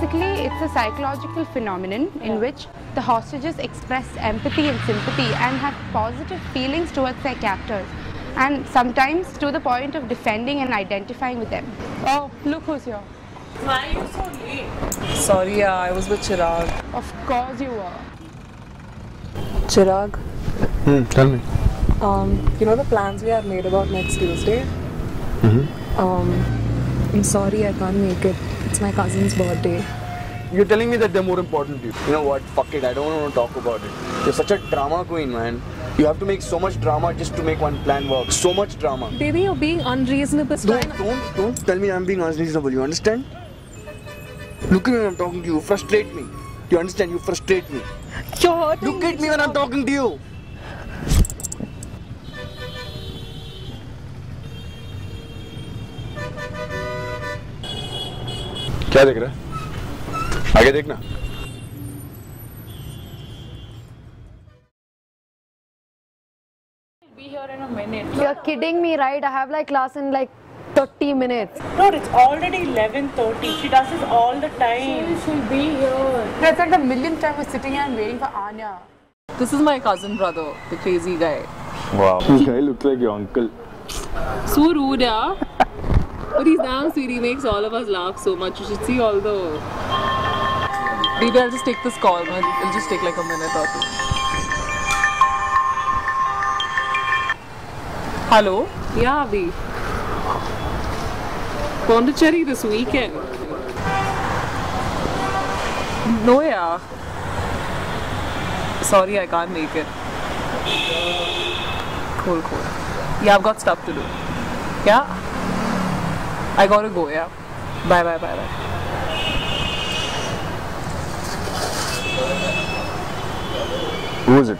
Basically, it's a psychological phenomenon in which the hostages express empathy and sympathy and have positive feelings towards their captors, and sometimes to the point of defending and identifying with them. Oh, look who's here. Why are you so late? Sorry, I was with Chirag. Of course you were. Chirag? Tell me. You know the plans we have made about next Tuesday? I'm sorry I can't make it. It's my cousin's birthday. You're telling me that they're more important to you. You know what? Fuck it. I don't want to talk about it. You're such a drama queen, man. You have to make so much drama just to make one plan work. So much drama. Baby, you're being unreasonable. Don't tell me I'm being unreasonable. You understand? Look at me when I'm talking to you. You frustrate me. You understand? You frustrate me. You're hurting Look at me when I'm talking to you. क्या देख रहा है? आगे देखना. I'll be here in a minute. You're kidding me, right? I have like class in like 30 minutes. No, it's already 11:30. She does this all the time. She'll be here. That's like the millionth time we're sitting here and waiting for Anya. This is my cousin brother, the crazy guy. Wow. This guy looks like your uncle. So rude, yeah? But he's damn sweet. He makes all of us laugh so much. You should see all the... Baby, I'll just take this call. No? It'll just take like a minute or two. Hello? Yeah, Abhi. Pondicherry this weekend. No, yeah. Sorry, I can't make it. Cool. Yeah, I've got stuff to do. Yeah? I gotta go, yeah. Bye. Who is it?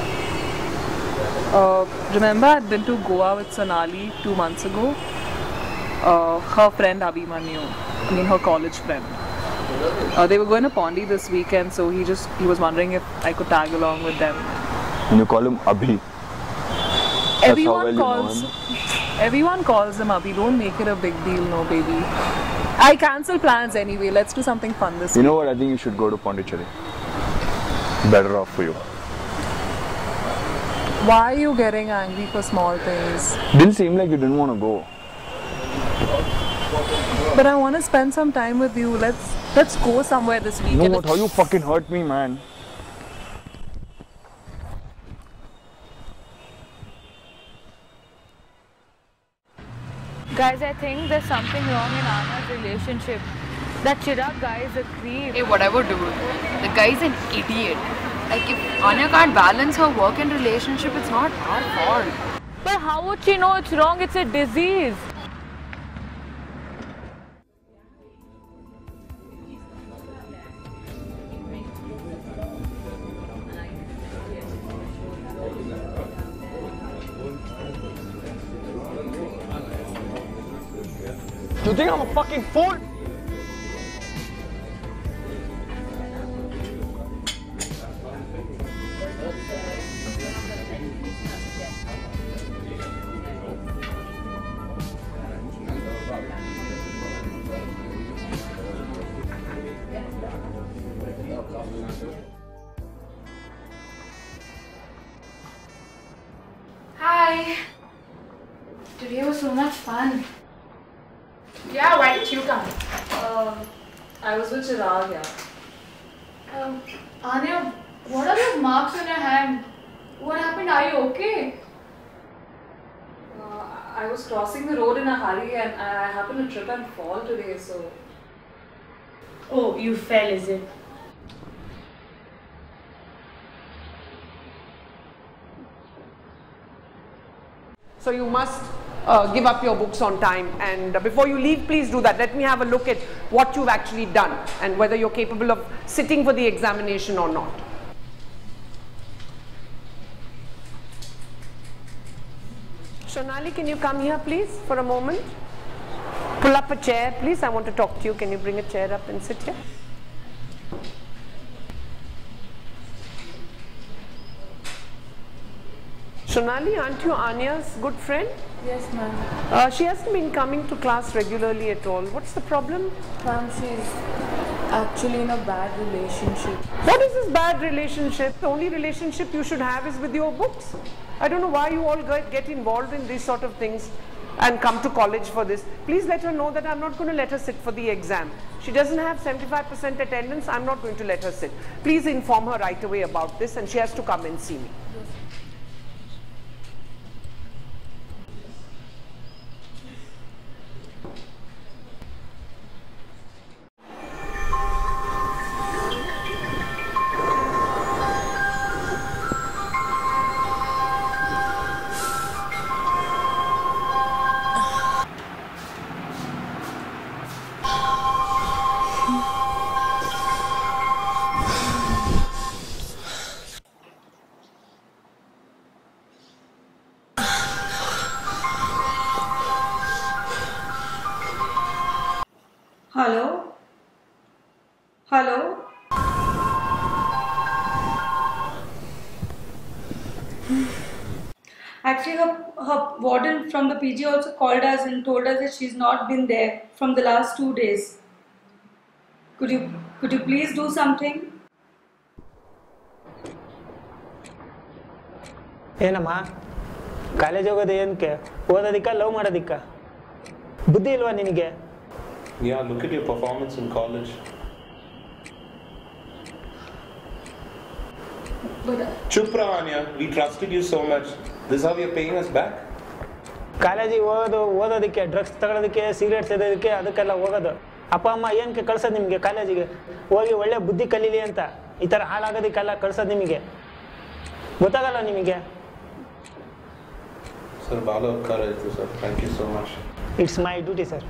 Remember I'd been to Goa with Sonali 2 months ago? Her friend Abhimanyu, I mean her college friend. They were going to Pondi this weekend, so he was wondering if I could tag along with them. And you call him Abhi? Everyone calls him Abhi. Don't make it a big deal, no baby. I cancel plans anyway. Let's do something fun this week. You know what? I think you should go to Pondicherry. Better off for you. Why are you getting angry for small things? Didn't seem like you didn't want to go. But I want to spend some time with you. Let's go somewhere this weekend. You know what? How you fucking hurt me, man. Guys, I think there's something wrong in Anna's relationship. That Chirag guy is a creep. Hey, whatever, dude. The guy's an idiot. Like, if Anya can't balance her work and relationship, it's not our fault. But how would she know it's wrong? It's a disease. You think I'm a fucking fool? Hi. Today was so much fun. Yeah, why didn't you come? I was with Chirag, yeah. Anya, what are those marks on your hand? What happened? Are you okay? I was crossing the road in a hurry and I happened to trip and fall today, so... Oh, you fell, is it? So you must give up your books on time, and before you leave, please do that. Let me have a look at what you've actually done and whether you're capable of sitting for the examination or not. Sonali, can you come here please for a moment? Pull up a chair please, I want to talk to you. Can you bring a chair up and sit here? Sonali, aren't you Anya's good friend? Yes, ma'am. She hasn't been coming to class regularly at all. What's the problem? Ma'am, she's actually in a bad relationship. What is this bad relationship? The only relationship you should have is with your books. I don't know why you all get involved in these sort of things and come to college for this. Please let her know that I'm not going to let her sit for the exam. She doesn't have 75% attendance. I'm not going to let her sit. Please inform her right away about this, and she has to come and see me. Hello? Hello? Actually, her warden from the PG also called us and told us that she's not been there from the last 2 days. Could you please do something? ಏನಮ್ಮ college ಹೋಗೋದು ಏನಕ್ಕೆ ಓದೋದಿಕ್ಕ love ಮಾಡೋದಿಕ್ಕ ಬುದ್ಧಿ ಇಲ್ವಾ ನಿನಗೆ Yeah, look at your performance in college. Chup Anya, we trusted you so much. This is how you're paying us back? ಕಾಲೇಜಿಗೆ ಓದೋದಕ್ಕೆ drugs ತಗೊಳ್ಳೋದಕ್ಕೆ cigarette ಸೇದೋದಕ್ಕೆ ಅದಕ್ಕೆಲ್ಲ ಹೋಗೋದು ಅಪ್ಪ ಅಮ್ಮ ಏನಕ್ಕೆ ಕಳ್ಸೋದು ನಿಮಗೆ ಕಾಲೇಜಿಗೆ ಹೋಗಿ ಒಳ್ಳೆ ಬುದ್ಧಿ ಕಲೀಲಿ ಅಂತ ಈ ಥರ ಹಾಳಾಗೋದಕ್ಕೆಲ್ಲ ಕಳ್ಸೋದು ನಿಮಗೆ ಗೊತ್ತಾಗಲ್ಲ ನಿಮಗೆ Sir, Bala Uppkar is sir. Thank you so much. It's my duty, sir.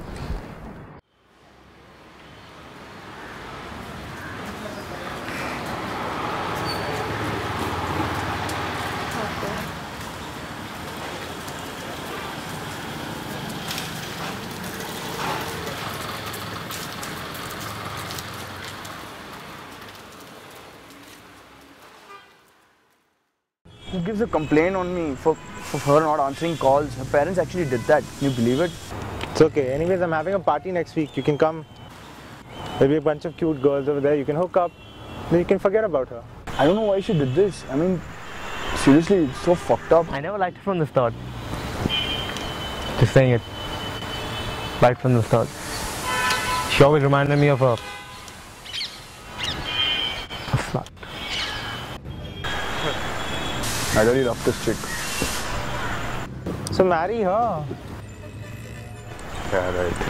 Who gives a complaint on me for her not answering calls? Her parents actually did that. Can you believe it? It's okay. Anyways, I'm having a party next week. You can come. There'll be a bunch of cute girls over there. You can hook up. Then you can forget about her. I don't know why she did this. I mean, seriously, it's so fucked up. I never liked her from the start. Just saying it. Right from the start. She always reminded me of a slut. I really love this chick. So marry her. Yeah, right.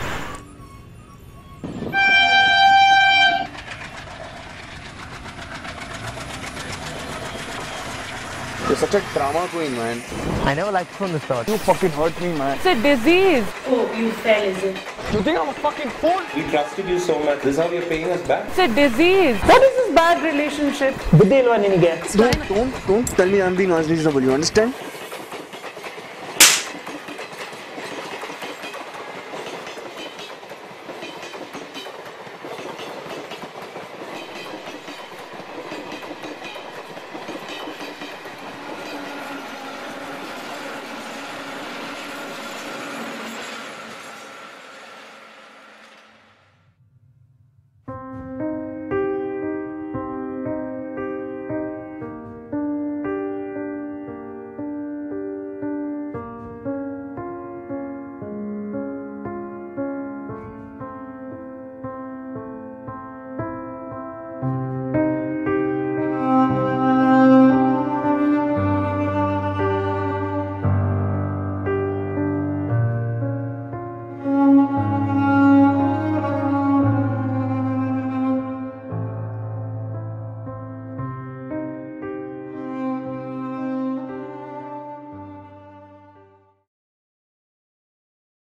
You're such a drama queen, man. I never liked her from the start. You fucking hurt me, man. It's a disease. Oh, you fell, is it? You think I'm a fucking fool? We trusted you so much. This is how you're paying us back? It's a disease. What is this bad relationship? ಬುದ್ಧಿ ಇಲ್ವಾ ನಿನಗೆ Don't tell me I'm being unreasonable, you understand?